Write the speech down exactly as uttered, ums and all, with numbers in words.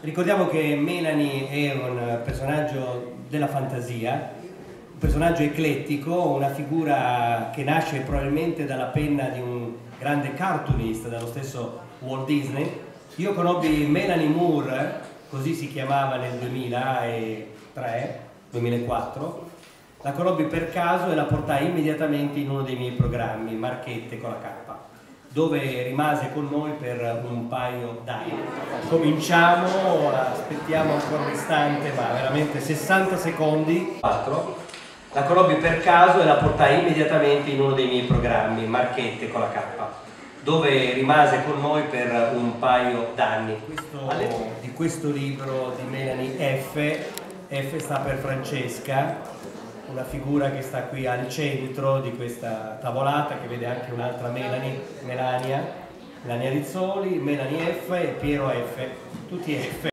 Ricordiamo che Melanie è un personaggio della fantasia, un personaggio eclettico, una figura che nasce probabilmente dalla penna di un grande cartoonista, dallo stesso Walt Disney. Io conobbi Melanie Moore, così si chiamava nel duemilatré duemilaquattro, la conobbi per caso e la portai immediatamente in uno dei miei programmi, Marchette con la K, dove rimase con noi per un paio d'anni. Cominciamo, aspettiamo ancora un istante, ma veramente sessanta secondi. La conobbi per caso e la portai immediatamente in uno dei miei programmi, Marchette con la K, dove rimase con noi per un paio d'anni. Di questo libro di Melanie F, F sta per Francesca, una figura che sta qui al centro di questa tavolata, che vede anche un'altra Melanie, Melania, Melania Rizzoli, Melanie F e Piero F, tutti F.